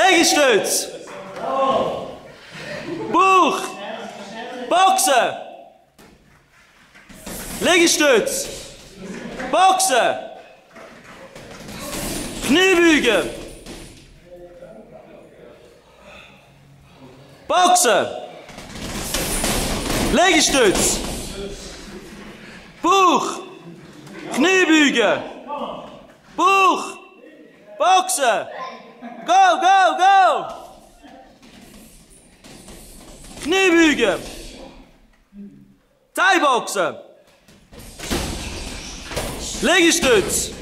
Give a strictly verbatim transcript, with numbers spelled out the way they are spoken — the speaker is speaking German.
Liegestütz. Bauch. Boxen. Liegestütz. Boxen. Kniebeugen. Boxen. Liegestütz. Bauch. Kniebeugen. Bauch. Boxen. Go, go, go. Kniebeugen. Thai-Boxen. Liegestütz.